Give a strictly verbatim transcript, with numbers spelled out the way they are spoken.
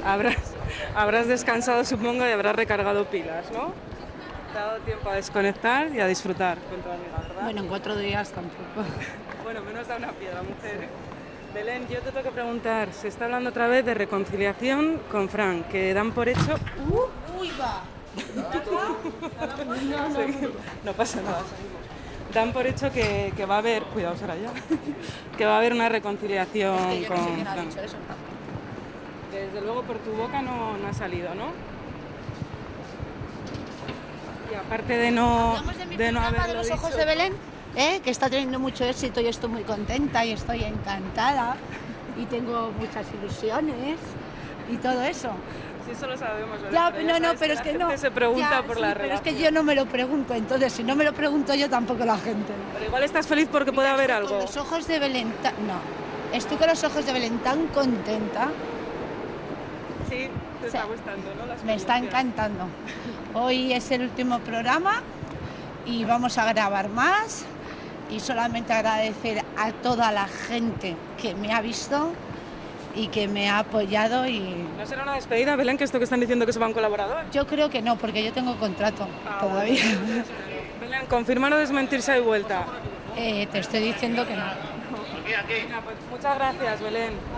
habrás, habrás descansado, supongo, y habrás recargado pilas, ¿no? Te ha dado tiempo a desconectar y a disfrutar con tu amiga, ¿verdad? Bueno, en cuatro días tampoco. Bueno, menos da una piedra, mujer. Belén, yo te tengo que preguntar, se está hablando otra vez de reconciliación con Fran, que dan por hecho... Uh, ¡Uy, va! No, no, no. No pasa nada, seguimos. Dan por hecho que, que va a haber... Cuidado, Soraya. Que va a haber una reconciliación Es que yo no con sé quién ha Fran. dicho eso. Desde luego por tu boca no, no ha salido, ¿no? Y aparte de no, Hablamos de mi de no programa haberlo de los ojos dicho... de Belén, ¿eh? Que está teniendo mucho éxito y estoy muy contenta y estoy encantada y tengo muchas ilusiones y todo eso. Sí, eso lo sabemos, ¿verdad? Ya, Pero no, no, sabes pero la es que gente no. se pregunta Ya, por sí, la pero es relación. que yo no me lo pregunto, entonces si no me lo pregunto yo tampoco la gente. Pero igual estás feliz porque puede Mira, haber estoy algo. Con los ojos de Belén, ta- no, estoy con los ojos de Belén tan contenta. Sí, te Sí. está gustando, ¿no? La Me está experiencia. encantando. Hoy es el último programa y vamos a grabar más y solamente agradecer a toda la gente que me ha visto y que me ha apoyado y ¿No será una despedida, Belén, que esto que están diciendo que se va un colaborador? yo creo que no, porque yo tengo contrato Ah, todavía. bueno. Belén, confirmar o desmentir si hay vuelta. Eh, te estoy diciendo que no. Venga, pues muchas gracias, Belén.